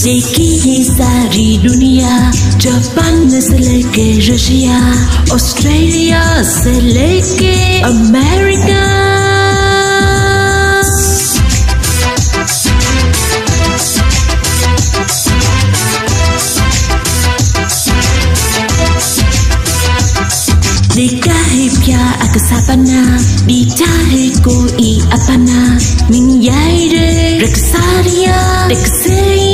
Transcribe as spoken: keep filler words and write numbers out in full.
देखी है सारी दुनिया, जापान से लेके रशिया, ऑस्ट्रेलिया से लेके अमेरिका। देखा है प्यार के सपना, बीता है कोई अपना, minyaire, reksaria, reksaria.